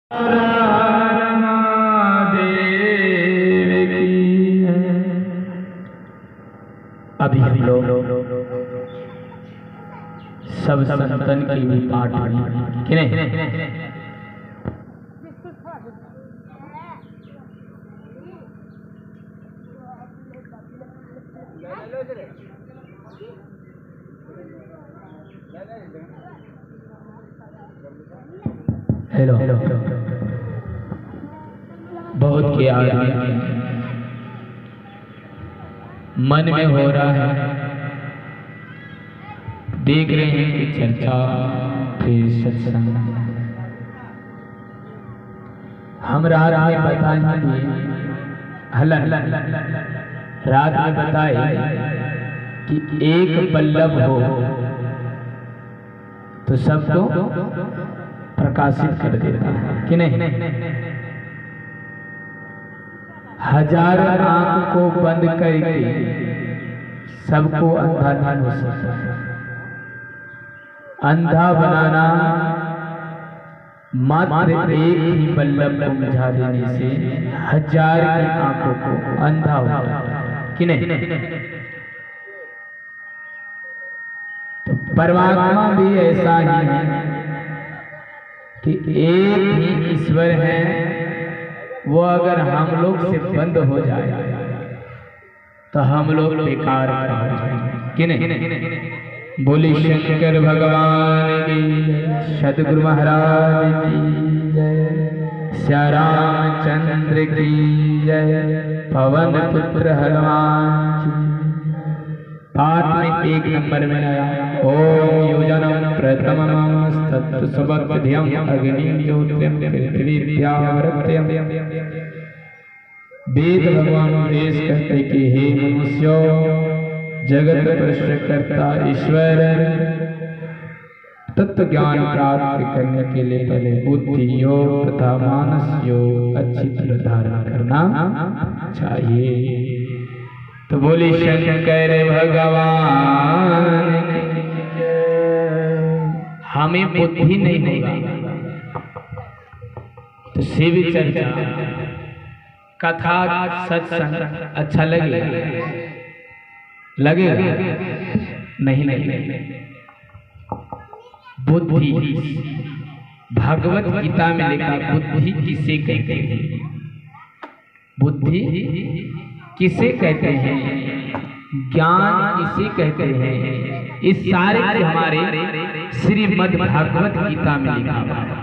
अभी हम लोग सब संतन की भी पाठ कि नहीं। हेलो बहुत किया मन में हो रहा है, देख रहे हैं कि चर्चा फिर सत्संग। हम रात में बताएंगे, रात में बताए कि एक बल्लभ हो तो सबको प्रकाशित कर देता है कि नहीं। हजार आंख को बंद करके सबको अंधा नहीं हो सकता। अंधा बनाना मात्र एक ही बल्लभ को बुझा देने से हजार की आंखों को अंधा हो जाता कि नहीं। तो परमात्मा भी ऐसा ही है कि एक ही ईश्वर है, वो अगर हम लोग से बंद हो जाए तो हम लोग बेकार हो जाएंगे कि नहीं। बोले शंकर भगवान की, सद्गुरु महाराज की जय, श्री रामचंद्र की जय, पवन पुत्र हनुमान की। पाठ में एक नंबर में आया, ओम योजनम प्रथमम तत्व सबक्ध्यम अग्नि ज्योतिर्म पृथ्वीर्यावृत्यम। वेद भगवान उपदेश कहते कि हे मनुष्यो, जगत सृष्टिकर्ता ईश्वर तत्व ज्ञान प्राप्त करने के लिए पहले बुद्धि योग तथा मानस योग अच्छी तरह धारण करना चाहिए। तो बोले शंकर भगवान की जय। हमें बुद्धि नहीं होगा तो शिव चर्चा कथा सत्संग अच्छा लगेगा नहीं। बुद्धि भगवत गीता में लिखा, बुद्धि किसे कहते हैं? बुद्धि किसे कहते हैं? ज्ञान किसे कहते हैं? इस सारे के हमारे श्रीमद् भागवत गीता में लिखा हुआ है।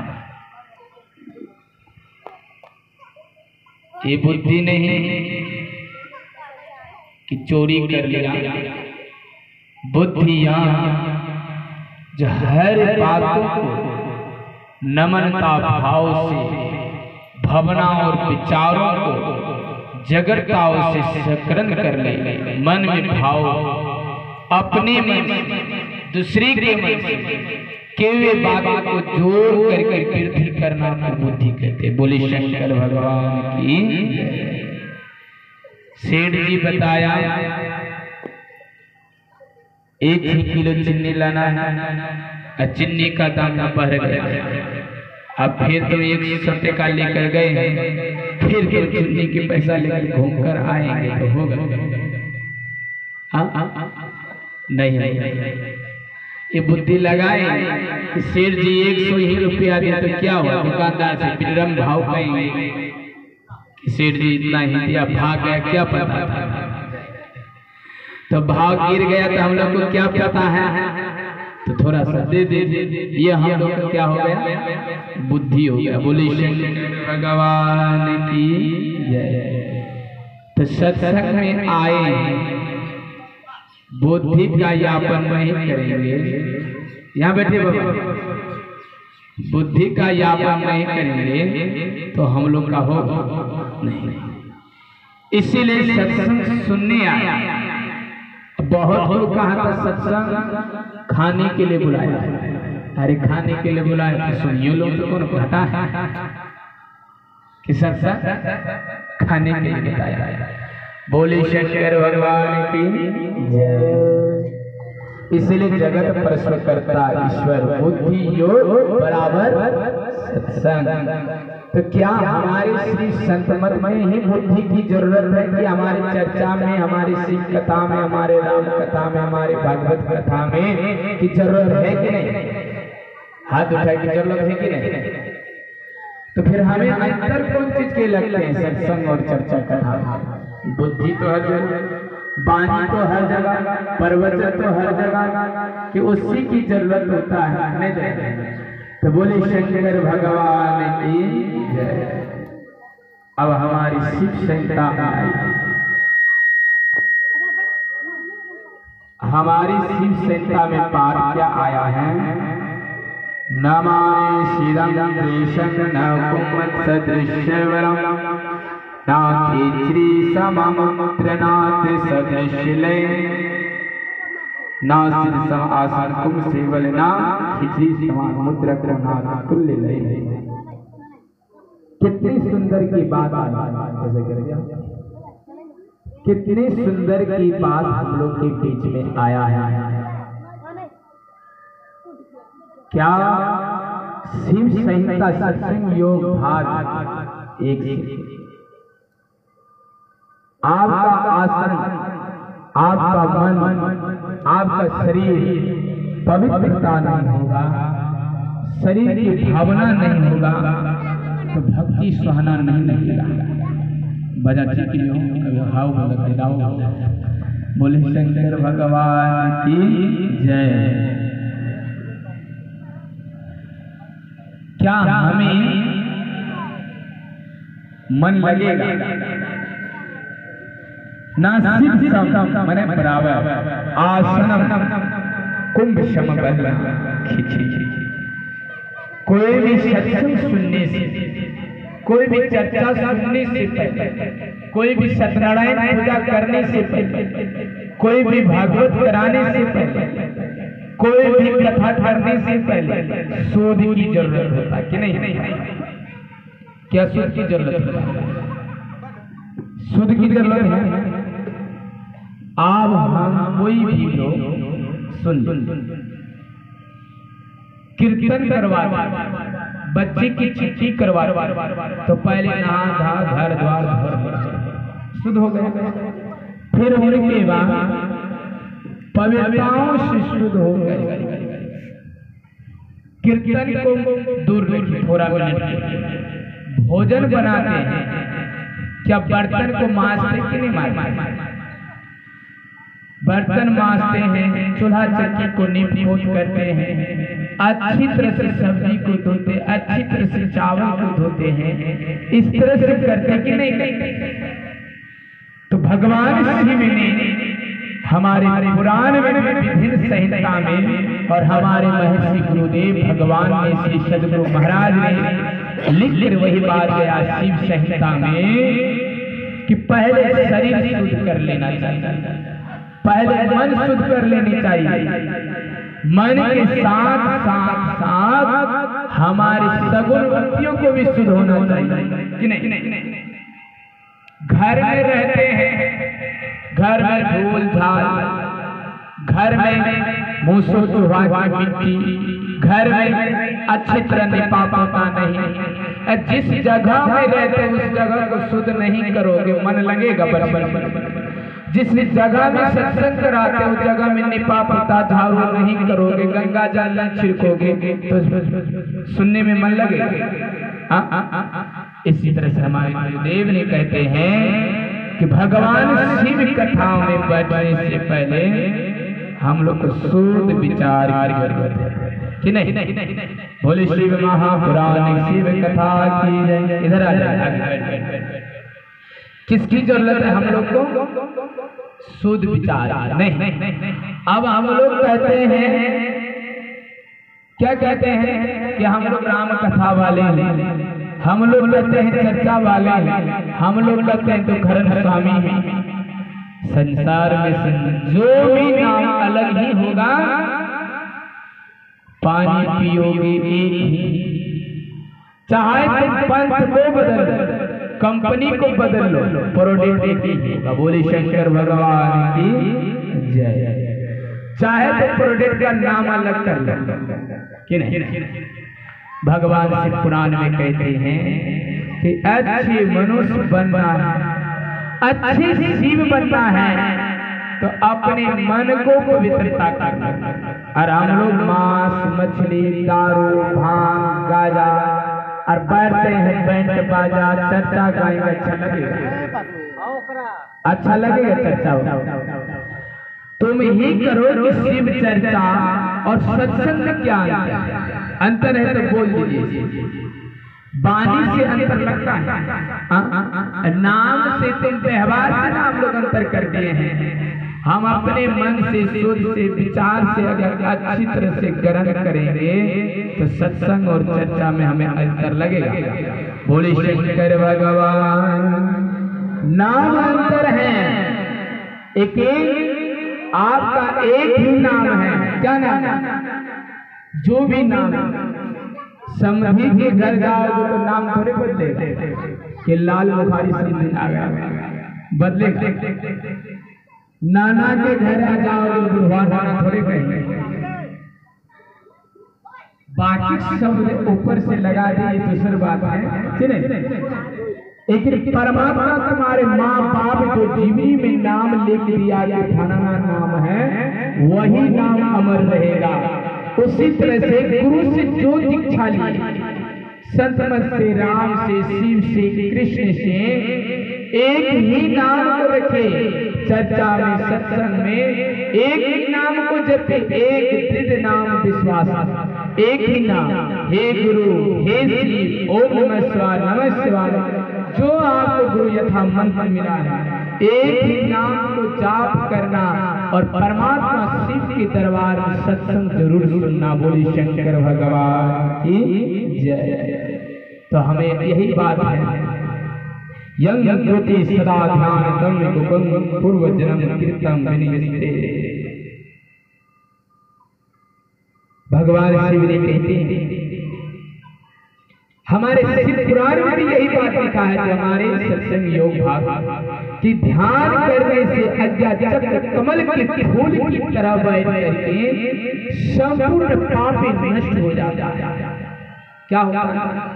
ये बुद्धि नहीं कि चोरी कर लिया, बुद्धि यहाँ जो हर बातों को नम्रता भाव से, भावना और विचारों को जगरताओं से सकरण कर ले, मन में भाव अपने मन से दूसरे के मन से केवल बातों को जोड़ करके वृद्धि करना बुद्धि कहते। बोले शंकर भगवान की। सेठ जी बताया 1 किलो चीनी लाना है, चीनी का दाम बढ़ गया, अब फिर तो 100 का लेकर गए, फिर तो चीनी के पैसा लेकर घूम कर आएंगे तो होगा? नहीं। ये बुद्धि लगाए कि सेठ जी 100 ही रुपया दे तो क्या हुआ, दुकानदार से विनम्र भाव कहेंगे कि सेठ जी इतना ही दिया, भाग गया, क्या पता था। तो भाव गिर गया तो हम लोग को क्या पता है, तो थोड़ा सा दे दे, ये हम लोग का क्या हो गया? बुद्धि हो गया। बोले शंकर भगवान की जय। तो सत्संग में आए, बुद्धि का यापन नहीं करेंगे, यहाँ बैठे बाबा, बुद्धि का यापन नहीं करेंगे तो हम लोग का होगा नहीं। इसीलिए सत्संग सुनने आया। बहुत लोग कहा था सत्संग खाने के लिए बुलाया, अरे खाने के लिए बुलाया तो सुनियो लोग तो कौन घटा है कि सत्संग खाने के लिए बताया। बोले शंकर भगवान की जय। इसलिए जगत प्रश्न करता ईश्वर, बुद्धि योग बराबर सत्संग। तो क्या हमारे श्री संत मत में ही बुद्धि की जरूरत है कि हमारी चर्चा में, हमारी शिव कथा में, हमारे राम कथा में, हमारे भागवत कथा में की जरूरत है कि नहीं? हाथ उठाए की जरूरत है कि नहीं? तो फिर हमें अंतर कौन चीज के लगते हैं? सत्संग और चर्चा कथा। बुद्धि तो हर जगह, वाणी तो हर जगह, प्रवचन तो हर जगह, कि उसी की जरूरत होता है। नहीं तो बोले शंकर भगवान की जय। अब हमारी शिव संहिता आई, हमारी शिव संहिता में पाठ क्या आया है? नमामि शिरं द्वेषं न कुंभं सदृश्यवरं न खिचड़ी समं त्रिनाथ सदृश्यले न शीर्षम आसन कुंभ सेवल न खिचड़ी समान मुद्रा क्रमनाथ तुल्य लय। कितनी सुंदर की बात कितनी सुंदर की बात हम लोग के बीच में आया है। क्या शिव संहिता सत्संग योग भाग एक आपका आसन, आपका मन, आपका शरीर पवित्रता नहीं होगा, शरीर की भावना नहीं होगा, तो भक्ति सुहाना नहीं लगेगा। बजा ठीक ही हो, कभी हाउ बोले शंकर भगवान की जय। क्या हमें मन लगेगा? ना मने बराबर आसनम कुंभ सम खिचड़ी। कोई भी सत्संग सुनने से, कोई भी चर्चा सुनने से पहले, कोई भी सत्यनारायण पूजा करने से पहले, कोई भी भागवत कराने से पहले, कोई भी कथा करने से पहले शोध की जरूरत होता कि नहीं? क्या शोध की जरूरत है? शोध की जरूरत है। अब हम कोई भी लोग सुन कीर्तन करवा, बच्चे की चिट्ठी करवा, तो पहले नहा धा घर द्वार शुद्ध हो गए, फिर उनके बाद पवित्रताओं से शुद्ध हो गए। कीर्तन को दूर रखिए थोड़ा मिनट। भोजन बनाते हैं, क्या बर्तन को मांजते कि नहीं मांजते? बर्तन मांजते हैं, चूल्हा चक्की को नीप पोत करते हैं, अच्छी तरह से सब्जी को धोते, अच्छी तरह से चावल को धोते हैं, इस तरह से करते कि नहीं? तो भगवान शिव ने हमारे पुराण में विभिन्न संहिता में और हमारे महर्षि गुरुदेव भगवान ने श्री सदगुरु महाराज ने लिख कर वही बात गया शिव संहिता में कि पहले शरीर शुद्ध कर लेना चाहिए, पहले मन शुद्ध कर लेनी चाहिए, मन के साथ साथ साथ हमारे सगुण व्यक्तियों को भी शुद्ध होना चाहिए कि नहीं? घर में रहते हैं, घर में धूल झाल, घर में मूसो चूहा की मिट्टी, घर में अच्छी तरह निपा पाता नहीं। जिस जगह में रहते उस जगह को शुद्ध नहीं करोगे, मन लगेगा बराबर। जिस जगह में सत्संग कराते उस जगह में निपा पोता झाड़ू नहीं करोगे, गंगा जल नहीं छिड़कोगे, तो सुनने में मन लगेगा। इसी तरह से हमारे गुरुदेव ने कहते हैं कि भगवान शिव कथाओं में बैठने से पहले हम लोग को शुद्ध विचार की जरूरत है कि नहीं? बोले शिव महापुराण शिव कथा की जय। इधर आ जाए, किसकी जरूरत है हम लोग को? शुद्ध विचार नहीं। अब हम लोग कहते हैं, क्या कहते हैं कि हम लोग राम कथा वाले हैं, हम लोग कहते हैं चर्चा वाले हैं, हम लोग कहते हैं तो घरन स्वामी हैं। संसार में जो भी नाम अलग ही होगा, पानी पियोगे एक ही, चाहे तुम पंथ को बदल, कंपनी को बदल लो, प्रोडक्ट एक ही होगा। बोले शंकर भगवान की जय। चाहे तो प्रोडक्ट का नाम अलग कर लो कि नहीं? भगवान शिव पुराण में कहते हैं कि अच्छे मनुष्य बनना है, अच्छे शिव बनना है तो अपने मन को पवित्रता करना। और हम लोग मांस, मछली, दारू, भांग, गाजा और बैठते हैं बैंड बाजा, चर्चा गाएंगे, अच्छा लगेगा? अच्छा लगेगा चर्चा? तुम ही करो कि शिव चर्चा और सत्संग में क्या अंतर है तो बोल दीजिए। वाणी से अंतर लगता है, नाम से तुम व्यवहार से ना हम लोग अंतर कर दिए हैं। हम अपने मन से, शुद्ध से, विचार से अगर अच्छी तरह से ग्रहण करेंगे तो सत्संग और चर्चा में हमें अंतर लगेगा। बोले शंकर भगवान। नाम अंतर है, एक आपका एक ही नाम है। क्या नाम है? जो भी नाम समधी के घर जाओगे तो नाम थोड़े बदलेगा कि लाल बुखारी समधी आ गया, बदलेगा। नाना के घर आ जाओगे तो बुढ़वा थोड़े कहेंगे। बाकी सब ऊपर से लगा दिए दूसरी बात है। एक परमात्मा तुम्हारे माँ बाप जो जीवनी में नाम लिख दिया कि फलाना नाम है, वही नाम अमर रहेगा। उसी तरह से गुरु से जो दीक्षा ली, संत मत से, राम से, शिव से, कृष्ण से, एक ही नाम को रखे। चर्चा में, सत्संग में एक ही नाम को जपे, एक दृढ़ नाम विश्वास, एक ही नाम। हे गुरु, हे शिव, ओम नमः शिवाय, नमः शिवाय, जो आपको गुरु यथा मंत्र मिला है, एक ही नाम को जाप करना और परमात्मा शिव के दरबार में सत्संग जरूर सुनना। बोली शंकर भगवान की जय। तो हमें यही बात है, यं ज्योति सदा ध्यान तम पूर्व जन्म कीर्तन विनियते। भगवान शिव ने कहते हैं, हमारे शिव पुराण में भी यही बात लिखा है कि हमारे सत्संग योग भाग कि ध्यान करने से अज्ञा चक्र कमल के फूल की तरह बैठ करके संपूर्ण पाप नष्ट हो जाता है। क्या होगा?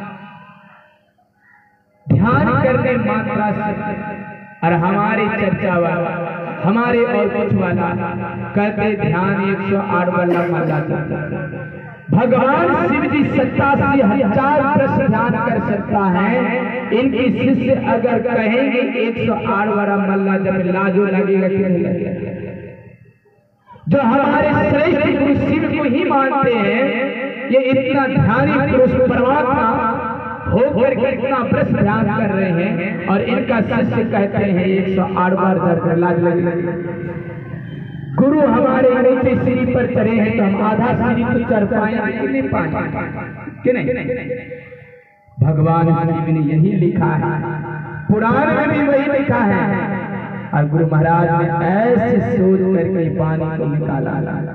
ध्यान करने मात्रा से। और हमारे चर्चा वाला, हमारे और कुछ वाला कहते ध्यान 108 वाला माला जाता। भगवान शिव जी 87,000 वर्ष ध्यान कर सकता है। इनके शिष्य अगर कहेंगे 108 वाला मल्ला जब लाजो लगेगा कि नहीं लगेगा? जो हमारे श्रेष्ठ गुरु शिव को ही मानते हैं, ये इतना ध्यानी पुरुष परमात्मा होकर के इतना वर्ष ध्यान कर रहे हैं और इनका शिष्य कहते हैं 108 बार जब लाज लगेगा। गुरु हमारे नीचे सीढ़ी पर चढ़े हैं तो हम आधा सीढ़ी तो चढ़ पाएंगे कि नहीं पाएंगे कि नहीं? भगवान शिव ने यही लिखा है, पुराण में भी वही लिखा है। और गुरु महाराज ने ऐसे सोच करके पानी को निकाला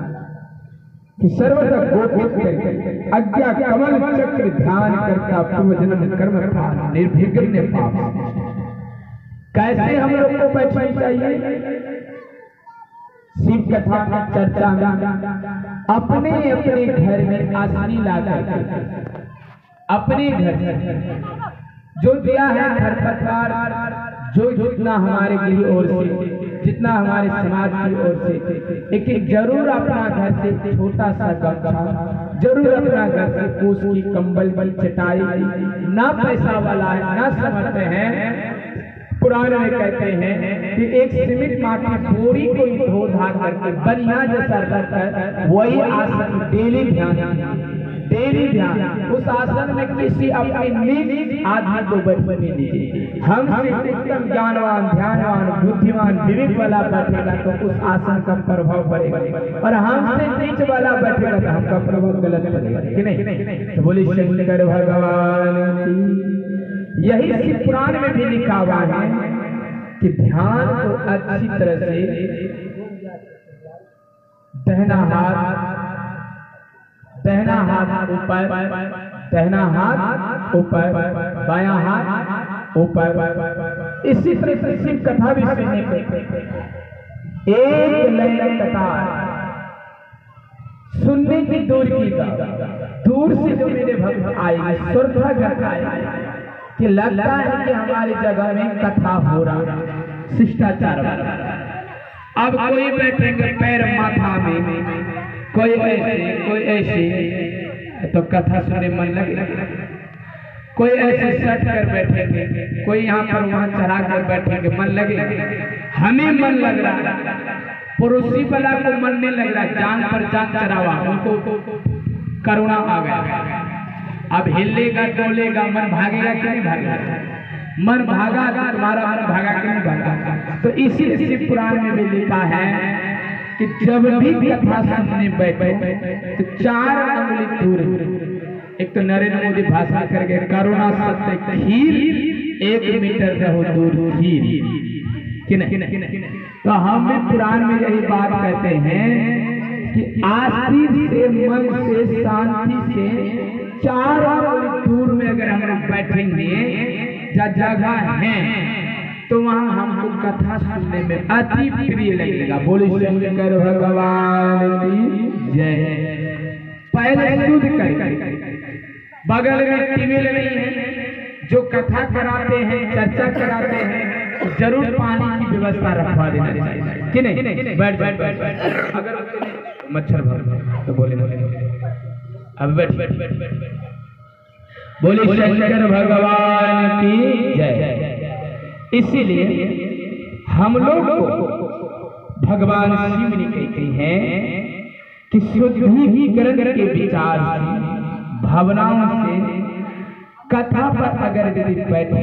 कि सर्वदा गोपित करके अज्ञा कमल चक्र ध्यान करता पूर्व जन्म कर्म फल निर्विघ्न पाप। कैसे हम लोग को बचना चाहिए? शिव कथा में, चर्चा में अपने अपने घर में आसनी लाकर अपने घर जो दिया है घर परिवार, जो जितना हमारे गुरु ओर से, जितना हमारे समाज की ओर से, एक जरूर अपना घर से छोटा सा गमछा, जरूर अपना घर से कोस की कंबल बल चटाई, ना पैसा वाला है ना समर्थ है। पुराण में कहते हैं कि एक सीमित माटी पूरी को धो धा करके बढ़िया जैसा रखकर वही आसन डेली ध्यान उस आसन में किसी अपने निज आदमी को बैठने दीजिए। हमसे उत्तम ज्ञानवान, ध्यानवान, बुद्धिमान, विवेक वाला बैठेगा तो उस आसन का प्रभाव पड़ेगा, और हमसे नीच वाला बैठेगा तो हमका प्रभाव गलत पड़ेगा कि नहीं? तो बोले शंकर भगवान की। यही शिव पुराण में भी लिखा हुआ है कि ध्यान को अच्छी तरह से दहना हाथ ऊपर, दहना हाथ ऊपर, बायां हाथ ऊपर। इसी तरह से शिव कथा भी सुनने को एक लाइन कथा सुनने की दूर की दूर से जो मेरे भक्त आए स्वर्ग आए कि लगता है कि हमारी जगह में कथा हो रहा, शिष्टाचार। अब कोई बैठेंगे पैर माथा में, कोई ऐसे तो कथा सुनने मन लगे, कोई ऐसे सट कर बैठेंगे, कोई यहाँ पर वहाँ चढ़ा कर बैठेंगे, मन लगे। हमें मन लग रहा, पड़ोसी वाला को मन नहीं लग रहा, जान पर जान चढ़ावा, उनको करुणा आ गया। अब हिलेगा डोलेगा, मन भागेगा कि नहीं भागेगा? मन भागा तो तुम्हारा मन भागा कि नहीं भागा? तो इसीलिए शिव पुराण में भी लिखा है कि जब भी कथा सुनने बैठो तो 4 अंगुली दूर, एक तो नरेंद्र मोदी भाषण करके करुणा सत्य खीर 1 मीटर रहो दूर खीर कि नहीं। तो हम भी पुराण में यही बात कहते हैं कि आस्तीर से मन से शांति से 4 अंगुली दूर में अगर हम लोग बैठेंगे जगह है तो वहाँ हमको कथा सुनने में अति प्रिय लगेगा। बोले शंकर भगवान की जय। पहले शुद्ध कर, बगल में टीवील नहीं है, जो कथा कराते हैं चर्चा कराते हैं जरूर पानी की व्यवस्था रखवा देना चाहिए कि नहीं। बैठ बैठ बैठ बैठ, अगर मच्छर भर तो बोले अब बैठ बैठ बैठ बैठ बैठ। बोले शंकर भगवान की जय। इसीलिए हम लोग को भगवान शिव ने कहते हैं कि शुद्धिकरण के विचार से, भावनाओं से कथा पर अगर यदि बैठे,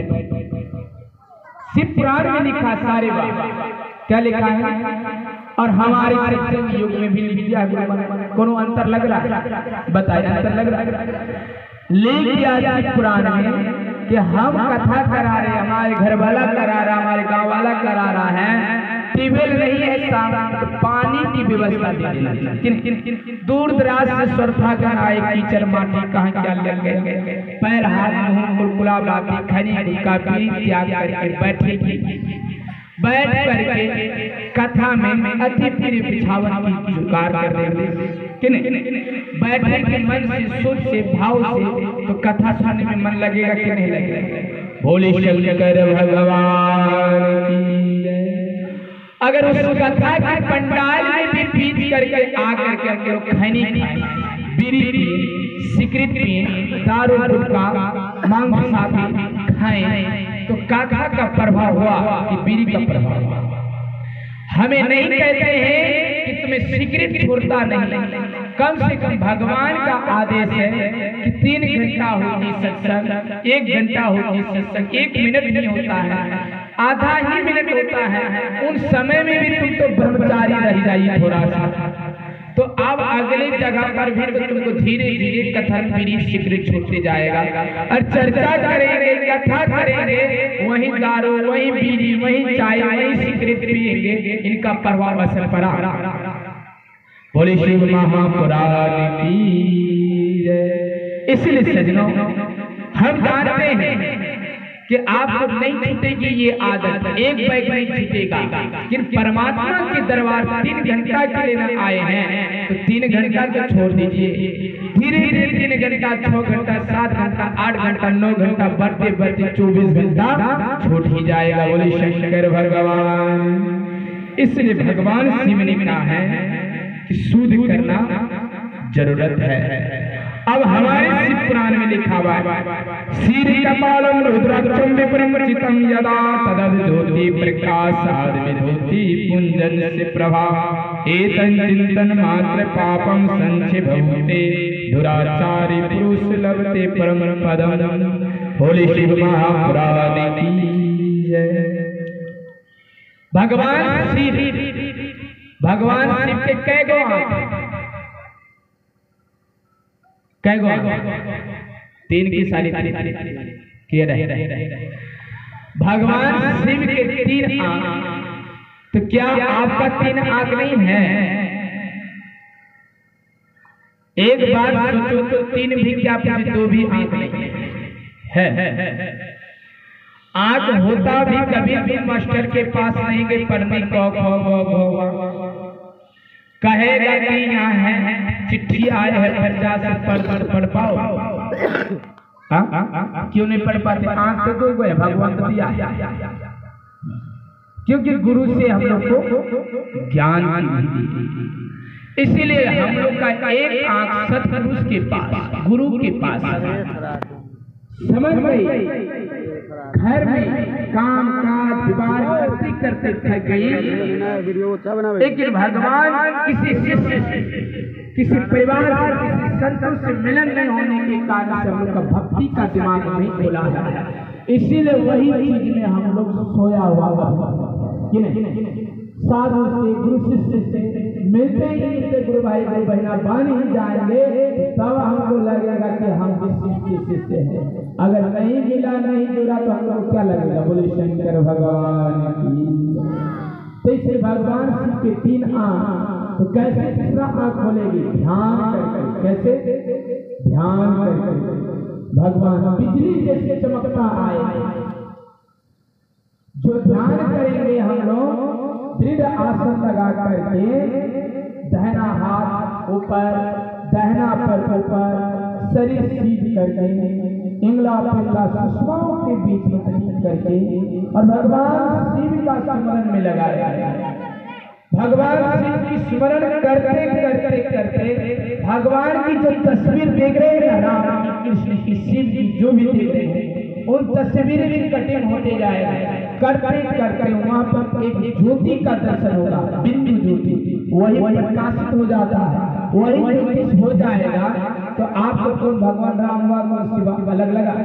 शिव पुराण में लिखा सारे बात क्या लिखा है, और हमारे सत्संग युग में भी लिख दिया। कोनो अंतर लग रहा है? बताइए, अंतर लग रहा है? ले लिया शिव पुराण में कि हम कथा करा रहे, हमारे घर वाला करा रहा, हमारे गांव वाला करा रहा है, टीवेल नहीं है, तो पानी की व्यवस्था दे देना। दूर दराज से स्वरथा कर आए, कीचड़ माटी कहाँ क्या लग गए, पैर हाथ मुंह कुलकुला लाती खनी गुटका पी त्याग करके बैठेगी, बैठ करके कथा में अति प्रिय बिछावन की जुगाड़ कर देंगे कि नहीं। बैठे के मन से सोच से भाव से तो कथा सुनने में मन लगेगा कि नहीं लगेगा। भोले शंकर भगवान की जय। अगर उस कथा के पंडाल में भी पीट करके आकर के लोग खैनी बीड़ी पिए, सिगरेट पिए, दारू गुटखा मांस माफी खाएं तो कथा का प्रभाव हुआ कि बीड़ी का प्रभाव हुआ। हमें नहीं कहते हैं कि तुम्हें सिगरेट छोड़ता नहीं, कम से कम भगवान का आदेश है कि 3 घंटा होती सत्संग, 1 घंटा होती सत्संग, 1 मिनट नहीं होता है, आधा ही मिनट होता है। उन समय में भी तुम तो ब्रह्मचारी रह जाइए थोड़ा सा, तो अब अगले जगह पर भी तो तुमको धीरे धीरे कथन बीड़ी सिगरेट छूटते जाएगा। और चर्चा करेंगे, कथा करेंगे, वही दारू, वही बीड़ी, वही चाय, वही सिगरेट पिएंगे, इनका प्रभाव असर पड़ा। बोले शिव महापुराण की जय। इसलिए सज्जनों, हम जानते हैं कि आपको नहीं छूटेगी ये आदत, एक बैग नहीं छूटेगा, लेकिन परमात्मा के दरबार 3 घंटा के लिए आए हैं तो 3 घंटा तो छोड़ दीजिए, धीरे धीरे 3 घंटा, 6 घंटा, 7 घंटा, 8 घंटा, 9 घंटा, बढ़ते बढ़ते 24 घंटा छूट ही जाएगा। बोले शंकर भगवान। इसलिए भगवान शिव ने कहा है कि शुद्ध करना जरूरत है। अब हमारे शिव पुराण में लिखा हुआ है, श्री कपालम रुद्राक्षम विप्रम चितम यदा तदद ज्योति प्रकाशाद विधोति पुंजन से प्रभा एतन चिंतन मात्र पापम संक्षिभूते दुराचारी पुरुष लभते परम पदम। बोले शिव महापुराण की जय। भगवान शिव के कै गो कै गो 3 की सारी किए रहे। भगवान शिव के 3 आंख, तो क्या आपका 3 आंख नहीं है? एक बार सोचो तो 3 भी क्या, 2 भी आंख नहीं है। आंख होता भी कभी भी मास्टर के पास नहीं गए पढ़ने को, कहेगा कि यहाँ है चिट्ठी आए है प्रजा से पढ़ पाओ। क्यों नहीं पढ़ पाते? आंख तो दो गए, भगवान तो दिया, क्योंकि गुरु से हम लोग को ज्ञान की, इसीलिए हम लोग का एक आंख सतपुरुष के पास, गुरु के पास। समझ गई? घर में काम काज विवाह करते थक गई, लेकिन भगवान किसी शिष्य से, किसी परिवार से, किसी संतों से मिलन नहीं होने के कारण से हम लोग का भक्ति का दिमाग नहीं खोला है। इसीलिए वही चीज में हम लोग सोया हुआ कि नहीं। साधु से, गुरु शिष्य से मिलते ही मिलते गुरु भाई भाई बहना बन ही जाएंगे, तब हमको लगेगा कि हम किसी शिष्य हैं। अगर नहीं मिला, नहीं जुड़ा, तो हमको क्या लगेगा? बोले शंकर भगवान की। तो इसे भगवान शिव के 3 आंख, तो कैसे तीसरा आंख खोलेगी? ध्यान करके। कैसे? ध्यान करके। भगवान बिजली जैसे चमकता आए, जो ध्यान करेंगे हम लोग दृढ़ आसन लगा करके, दाहिना हाथ ऊपर, दाहिना पर ऊपर, शरीर सीध करके, इंगला पिंगला सुषमाओं के बीच में करके, और भगवान शिव का स्मरण में लगा रहे हैं। भगवान शिव की स्मरण करते करते करते भगवान की जो तस्वीर देख रहे हैं ना, राम की, कृष्ण की, शिव की, जो भी देख रहे हैं, उन तस्वीरें भी कठिन होते जाएगा। करते करते वहाँ पर एक ज्योति का दर्शन होगा, बिंदु ज्योति, वही प्रकाशित हो जाता है, वही ज्योति हो जाएगा। तो आपको भगवान राम व शिव अलग लगा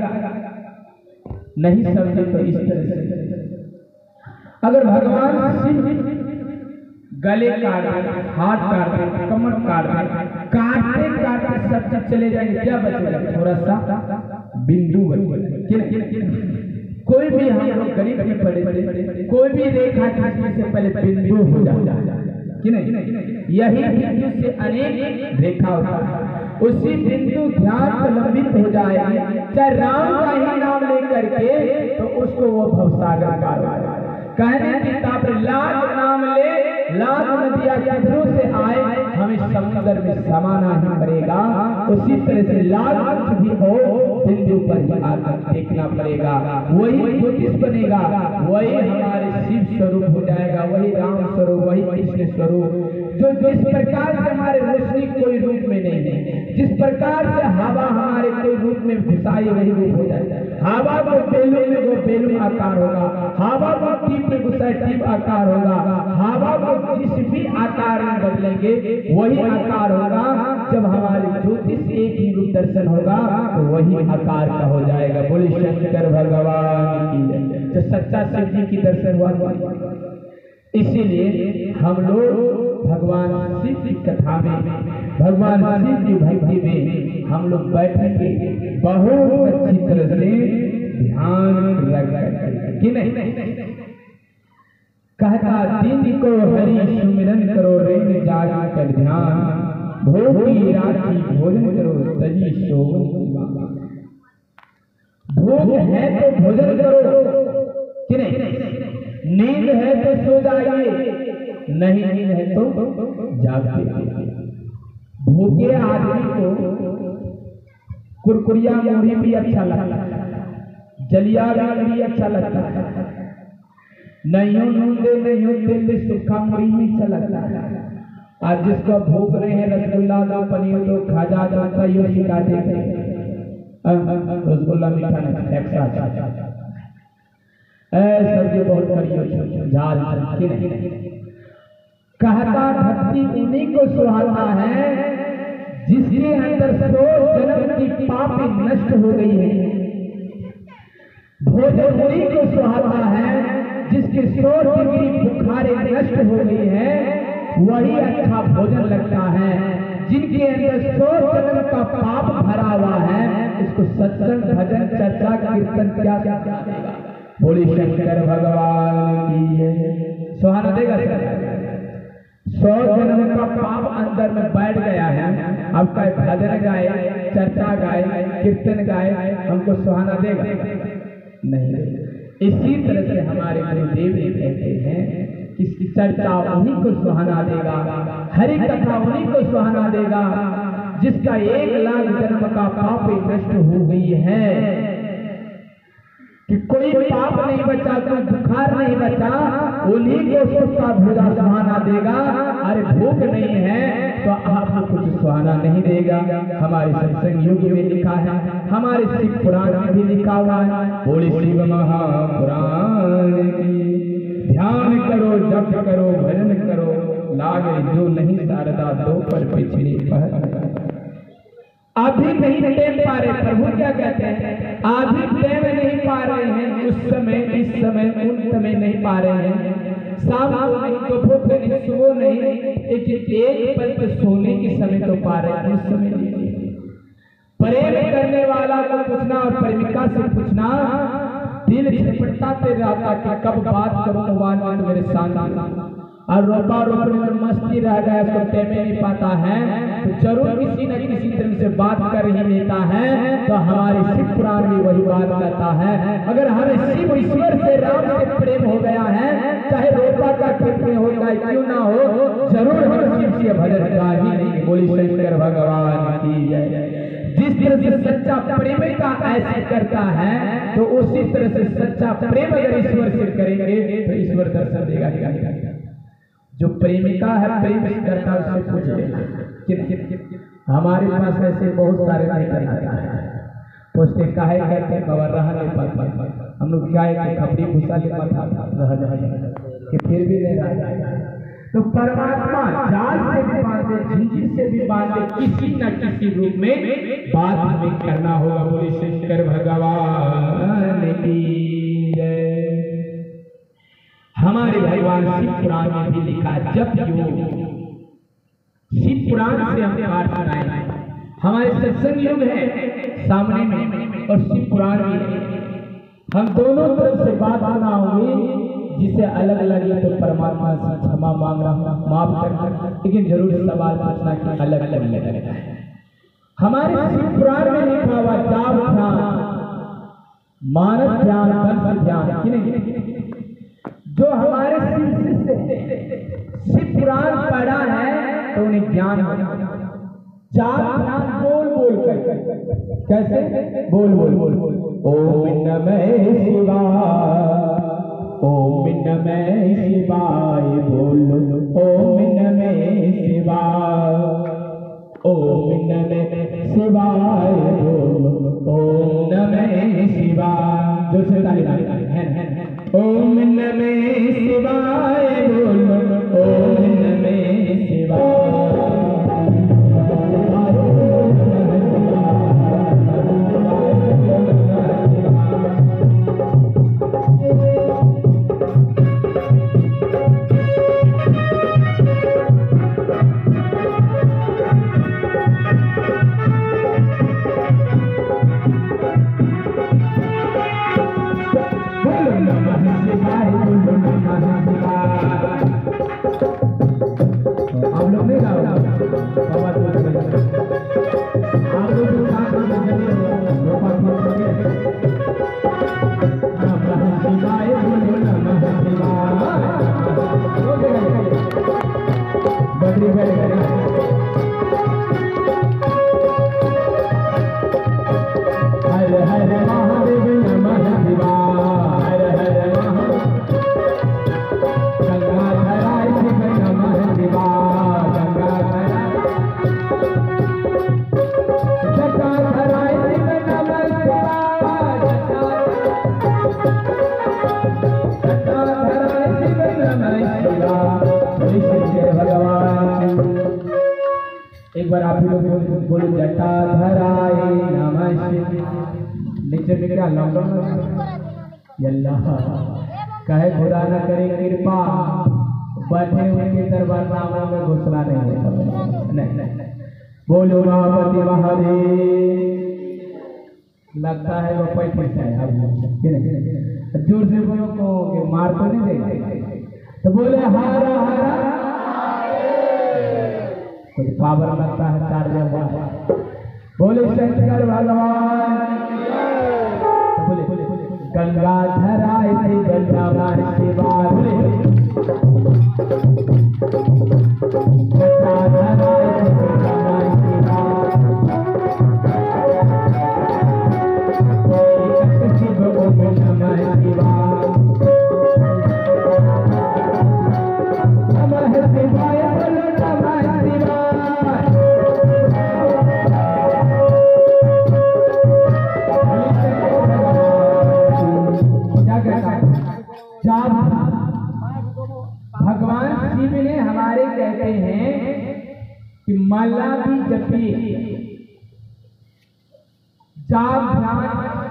नहीं समझे तो इस तरह से, अगर भगवान शिव गले काट, हाथ काट, कमर काट, काटते काटते सब चीज चले जाएंगे, क्या बचेगा? थोड़ा सा बिंदु बचेगा। कोई भी हम लोग गरीब नहीं पड़े, कोई भी रेखा खींचने से पहले बिंदु हो जाता कि नहीं? यही बिंदु से अनेक रेखा होता है, उसी बिंदु ध्यान अवलंबित हो जाए, चाहे राम का ही नाम लेकर के, तो उसको वो भवसागर पार हो जाए। कहने की तात्पर्य, लाख नाम ले, लाख नदियां किधरों से आए, हमें समुद्र में समाना ही पड़ेगा। उसी तरह से लाख कुछ भी हो, बिंदु पर ही आकर देखना पड़ेगा, वही ज्योतिष बनेगा, वही हमारे शिव स्वरूप हो जाएगा, वही राम स्वरूप, वही कृष्ण स्वरूप। जो जिस प्रकार से हमारे रोशनी कोई रूप में नहीं है, जिस प्रकार से हवा हमारे कोई रूप में घुसाई, वही रूप हो जाएगा। हवा को बेलून में वो बेलून आकार होगा, हवा को टीप में घुसाए टीप आकार होगा, हवा को जिस भी आकार में बदलेंगे वही आकार होगा। जब हमारे ज्योतिष एक ही रूप दर्शन होगा, तो वही आकार का हो जाएगा। बोले शंकर भगवान की। जो सच्चा शिव जी की दर्शन हुआ, इसीलिए हम लोग भगवान शिव की कथा में, भगवान शिव की भक्ति में हम लोग बैठेंगे, बहुत अच्छी तरह से ध्यान रख कर कि नहीं। कहता दिन को हरि सुमिरन करो, रे जाग कर ध्यान, भोगी राखी भोजन करो, तजी सो। भूख है तो भोजन करो कि नहीं, नींद है तो सो जाइए, नहीं नींद है तो जागते। भूखे आदमी को कुरकुरिया मुढ़ी भी अच्छा लगता है, जलिया भी अच्छा लगता है, नहीं नूंदे नहीं तेल सूखा मुढ़ी भी अच्छा लगता है। आज जिसको भूख रहे हैं रसगुल्ला दो, पनीर दो, खाजा दो, यो शिकायत है रसगुल्ला मीठा नहीं, सब्जी बहुत करियो झाल कहता भक्ति उन्हीं को सुहाता है जिसके अंदर 100 जन्म की पाप नष्ट हो गई है। भोजन उन्हीं को सुहाता है जिसके 100 डिग्री बुखारे नष्ट हो गई है, वही अच्छा भोजन लगता है। जिनके अंदर 100 जन्म का पाप भरा हुआ है, इसको सत्संग भजन चर्चा कीर्तन क्या देगा? बोली शंकर भगवान की। सुहाना देगा 100 जन्म का पाप अंदर में बैठ गया है, अब का भजन गाए, चर्चा गाए, कीर्तन गाए, हमको सुहाना देगा नहीं। इसी तरह से हमारे गुरुदेव ने कहते हैं कि चर्चा उन्हीं को सुहाना देगा, हरि कथा उन्हीं को सुहाना देगा जिसका 1 लाख जन्म का पाप नष्ट हो गई है। कि कोई पाप नहीं बचा, कोई बुखार नहीं बचा, उन्हीं को सुख का भोजा सुहाना देगा। अरे भूख नहीं है तो आपको कुछ सुहाना नहीं देगा। हमारे सत्संग युग में लिखा है, हमारे शिव पुराण में भी लिखा हुआ है, बोले शिव महापुराण की ध्यान करो, जप करो, भजन करो, लागे जो नहीं शारदा दो पर पिछली पहर। अभी नहीं टेम पा रहे, प्रभु क्या कहते हैं, अभी टेम नहीं पा रहे हैं, उस समय इस समय उन समय नहीं पा रहे हैं, शाम को नहीं, दोपहर नहीं, सुबह नहीं, एक पल पे सोने के समय तो पा रहे हैं, उस समय नहीं। प्रेम करने वाला को पूछना और प्रेमिका से पूछना, दिल छटपटाते रहता कि कब बात करूं भगवान मेरे साथ, और रोपा रोपने में मस्ती रह गया, उसको टेम नहीं पाता है, तो जरूर किसी न किसी तरह से बात कर ही लेता है। तो हमारे शिव पुराण में वही बात कहता है, अगर हमें शिव ईश्वर से राम से प्रेम हो गया है, चाहे रोपा का खेत में हो चाहे क्यों ना हो, जरूर हम शिव से भजन गा ही नहीं। बोली शंकर भगवान की जय। जिस तरह से सच्चा प्रेमिका ऐसे करता है, तो उसी तरह से सच्चा प्रेम अगर ईश्वर से करेंगे तो ईश्वर दर्शन देगा। जो प्रेमिका है प्रेम करता है, उससे पूछ ले। हमारे पास ऐसे बहुत सारे नहीं करना है, पूछते काहे कहते हैं बाबा रहा नहीं पाता, हम लोग क्या है खपड़ी भूसा ले पाता कि फिर भी नहीं रहा। तो परमात्मा जाल से भी बांधे, झिंझिर से भी बांधे, किसी न किसी रूप में बात हमें करना होगा। बोले शंकर भगवान की जय। हमारे भगवान शिव पुराण में भी लिखा, जब योग शिव पुराण से हम पाठ सुनाए, हमारे सत्संग योग है सामने में और शिव पुराण भी, हम दोनों तरफ से बात सुनाओगे। जिसे अलग लगे तो परमात्मा से क्षमा मांगना, माफ करना, लेकिन जरूर सवाल पूछना कि अलग अलग लगेगा। हमारे शिव पुराण में लिखा हुआ जाप ध्यान, मानस ध्यान, वंश ध्यान, कि नहीं, जो हमारे शिव पुराण पढ़ा है तो उन्हें ज्ञान जाप ध्यान बोल बोल कर, कैसे बोल बोल बोल ओम नमः शिवाय, ओम नमः शिवाय बोलो, ओम नमः शिवाय, ओम नमः शिवाय बोलो, ओम नमः शिवाय। जोर से ताली है, ओम नमः शिवाय बोलो, ओम नमः शिवाय। एक बार आप लोग बोलो जटाधराय नमः। नीचे में क्या लॉकडाउन अल्लाह कहे खुदा न करे कृपा, बैठे उनके दरबार नामों में घोषणा नहीं होता। नहीं बोलो महापति महादेव। लगता है वो पैसे से है, जोर से बोलो को मार तो नहीं देगा। तो बोले हरा हरा, कुछ पावर लगता है चार्ज हुआ। बोले शंकर भगवान, बोले गंगाधराय शिव नमः शिवाय गंगाधराय शिव नमः शिवाय शिव ओम नमः शिवाय नमः शिवाय बोलो नमः शिवाय भगवान शिव ने हमारे कहते हैं कि माला भी जपिए, जाप ध्यान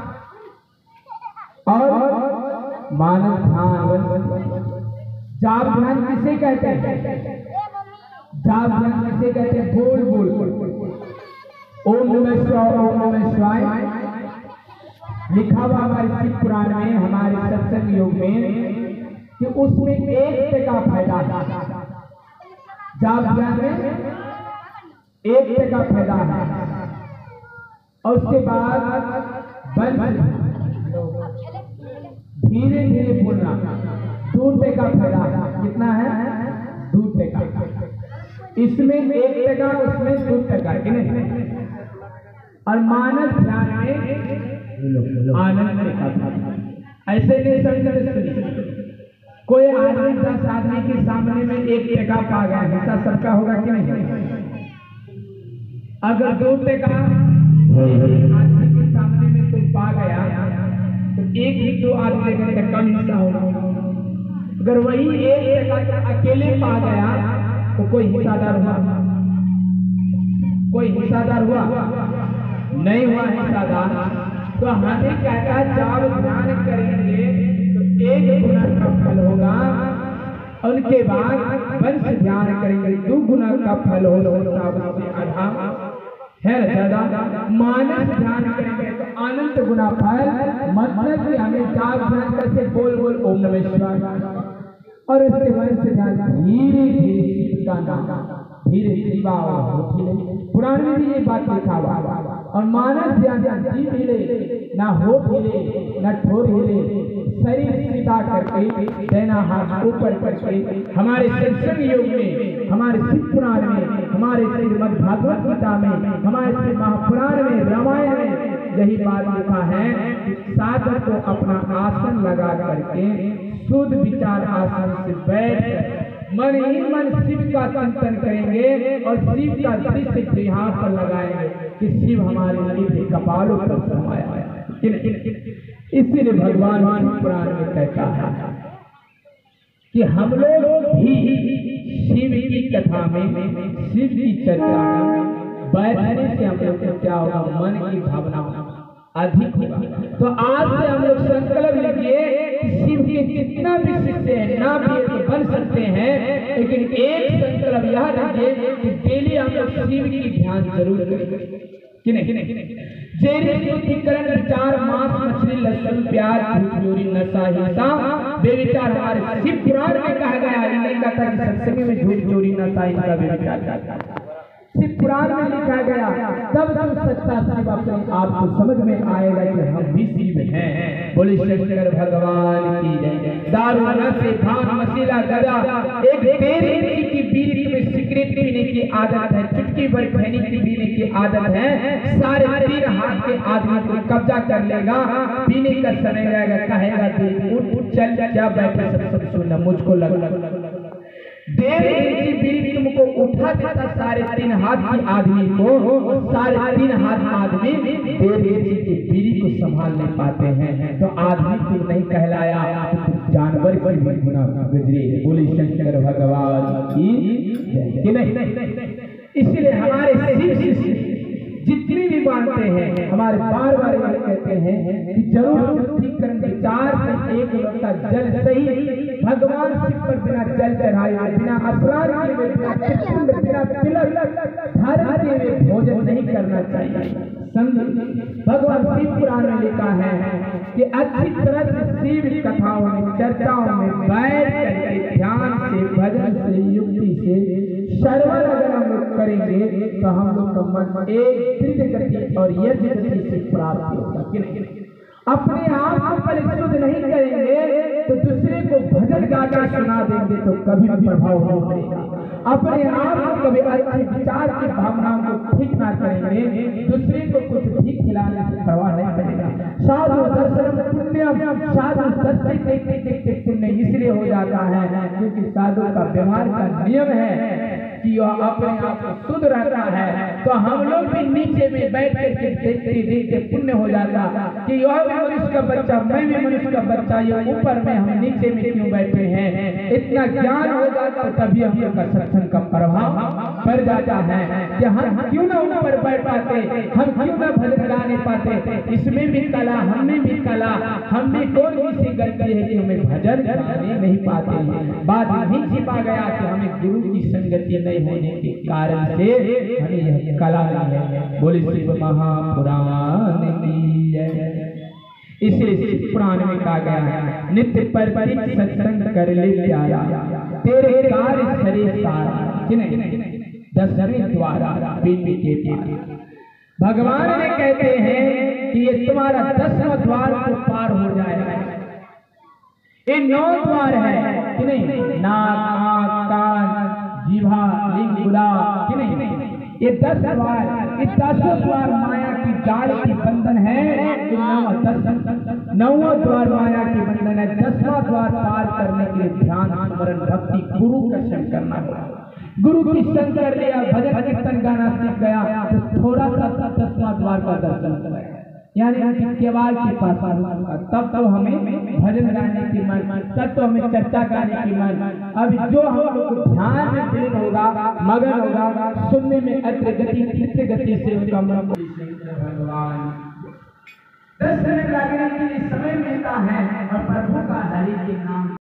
और मानस ध्यान। जाप ध्यान किसे कहते हैं? जाप ध्यान किसे कहते हैं? बोल बोल ओम नमः शिवाय ओम नमः शिवाय लिखा हुआ हमारे शिव पुराण में, हमारे सत्संग योग में, कि उसमें 1 टका फायदा है। जाप ध्यान में 1 टका फायदा है। और उसके बाद धीरे धीरे बोलना 2 टका फायदा है। कितना है? 2 टका। इसमें 1 टका, उसमें 2 टका, कि नहीं? और मानस ध्यान में आनंद का ऐसे नहीं समझ। कोई आदमी 10 आदमी के सामने में 1 टका पा गया, हिस्सा सबका होगा कि नहीं? अगर 2 टका आदमी के सामने में कोई पा गया तो 1 ही 2 आदमी का कम हिस्सा होगा। अगर वही 1 टका अकेले पा गया तो कोई हिस्सादार हुआ? कोई हिस्सादार हुआ? नहीं हुआ हिस्सादार। तो हमें कहता है जाप ध्यान करेंगे तो 1 गुना का फल होगा, और उनके बाद वंश ध्यान करेंगे 2 गुना का फल होगा, आधा है ज्यादा। मानस ध्यान करेंगे तो अनंत गुना फल। मतलब कि हमें जाप ध्यान करके बोल बोल ओम नमः शिवाय, और उसके वंश ध्यान धीरे धीरे शिव का नाम धीरे शिवा पुराण में भी ये बात लिखा हुआ। और मानस ध्यान जीव हिले ना हो हिले ना ठोर हिले, शरीर सीधा करके देना हाथ ऊपर करके। हमारे सत्संग योग में, हमारे शिव पुराण में, हमारे श्रीमद् भागवत गीता में, हमारे श्री महापुराण में, रामायण में यही बात लिखा है कि साधक को अपना आसन लगा करके शुद्ध विचार आसन से बैठ मन ही मन शिव का चिंतन करेंगे और शिव का दृश्य यहाँ पर लगाएंगे कि शिव हमारे लिए कपालों पर समाया है। इसीलिए भगवान पुराण में कहता है कि हम लोग भी शिव की कथा में, शिव की चर्चा में बैठने से हम लोग को क्या होगा? मन की भावना अधिक होगा। तो आज से हम लोग संकल्प लीजिए कि शिव के जितना भी शिष्य है ना भी तो बन सकते हैं, लेकिन एक संकल्प यह लीजिए कि डेली हम लोग शिव की ध्यान जरूर करेंगे, कि नहीं? शुद्धिकरण विचार मांस मछली लहसुन प्याज झूठ चोरी नशा हिंसा बेविचार हमारे शिव पुराण में कहा गया। नहीं कहता कि सत्संग में झूठ चोरी नशा हिंसा बेविचार शिव पुराण में लिखा गया। तब तब सच्चा शिव अपने आप को समझ में आएगा कि हम भी शिव हैं। बोले शंकर भगवान की जय। दारू नशे भांग मशीला गदा, एक 1.5 इंची की बीड़ी में सिगरेट पीने की आदत है, चुटकी भर खैनी की पीने की आदत है, सारे 3 हाथ के आदमी को कब्जा कर लेगा। पीने का समय रहेगा, कहेगा उठ चल जा बैठे सब सुनना मुझको लगा। 1.5 इंची बीड़ी तुमको उठा देता 3.5 हाथ की आदमी को, और 3.5 हाथ आदमी 1.5 इंची की बीड़ी को संभाल नहीं पाते हैं। तो आदमी तो नहीं कहलाया, जानवर की भी गुना गुजरे। बोले शंकर भगवान की जय, कि नहीं? इसलिए हमारे शिव शिष्य जितने भी मानते हैं, हमारे बार बार कहते हैं कि जरूर शुद्धिकरण विचार से 1 लोटा जल सही भगवान शिव पर बिना जल चढ़ाए, बिना स्नान किए, बिना तिलक, बिना तिलक धारण किए भोजन नहीं करना चाहिए। भगवान शिव पुराण में लिखा है कि अच्छी तरह से शिव कथाओं में, चर्चाओं में बैठ करके ध्यान से, भजन से, युक्ति से श्रवण अगर हम लोग करेंगे तो हम लोग का मन एक दृढ़ गति और यज्ञ गति से प्राप्त होगा, कि नहीं? अपने आप को परिशुद्ध नहीं करेंगे तो दूसरे को भजन गाकर सुना देंगे तो कभी भी प्रभाव नहीं पड़ेगा। अपने आप को कभी अच्छे विचार की भावनाओं को ठीक ना करेंगे, दूसरे को कुछ ठीक खिलाने से प्रभाव नहीं पड़ेगा। साधु दर्शन पुण्यम, साधु दर्शन देखते देखते पुण्य इसलिए हो जाता है क्योंकि साधु का व्यवहार का नियम है कि वह अपने आप को शुद्ध रहता है। तो हम लोग भी नीचे में बैठ करके देखते देखते पुण्य हो जाता कि यह भी मनुष्य का बच्चा, मैं भी मनुष्य का बच्चा, ये ऊपर में हम नीचे में क्यों बैठे हैं। इतना ज्ञान हो जाता तभी हम लोग का सत्संग का प्रभाव पड़ जाता है कि हम क्यों ना ऊपर बैठ पाते, हम क्यों ना भजन गा नहीं पाते। इसमें भी कला, हमें भी कला, हम भी कौन सी गलती है कि हमें भजन गाने नहीं पाते हैं। बात नहीं छिपा गया कि हमें गुरु की संगति नहीं होने के कारण से हमें यह कला नहीं है। बोले शिव महापुराण की जय। इसलिए पुराण में कहा गया है नित्य परिचित सत्संग कर ले प्यारा, तेरे कार्य सरे सारा, दसवें द्वारा पीठ के पार। भगवान ने कहते हैं कि ये तुम्हारा 10वां द्वार को पार हो जाएगा। ये 9 द्वार है कि नहीं, नाक, आंख, कान, जीवा, लिंग, गुदा कि नहीं, ये 10 द्वार, ये 10 द्वार माया की जाल की बंधन है। 9वां द्वार माया की बंधन है। 10वां द्वार पार करने के लिए ध्यान, स्मरण, भक्ति, गुरु का संग करना होगा। गुरु की संग कर लिया, भजन कीर्तन गाना सीख गया तो थोड़ा सा 10वां द्वार का दर्शन करेगा, यानी केवल के पास तब तो हमें भजन गाने की मन, तब तो हमें चर्चा गाने की मन। अब जो हम लोग ध्यान में लीन होगा, मगन होगा, सुनने में अत्र गति, चित्त गति से उनका मन भगवान 10 मिनट लगने के लिए समय मिलता है और प्रभु का हरि के नाम